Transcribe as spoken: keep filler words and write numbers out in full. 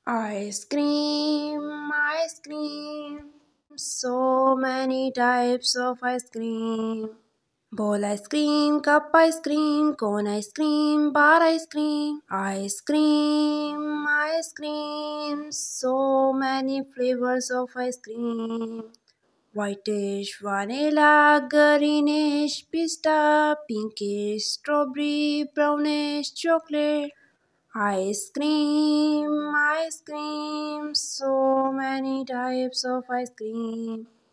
Ice cream, ice cream. So many types of ice cream. Bowl ice cream, cup ice cream, cone ice cream, bar ice cream. Ice cream, ice cream. So many flavors of ice cream. Whitish, vanilla, greenish, pista, pinkish, strawberry, brownish, chocolate. Ice cream, ice cream, so many types of ice cream.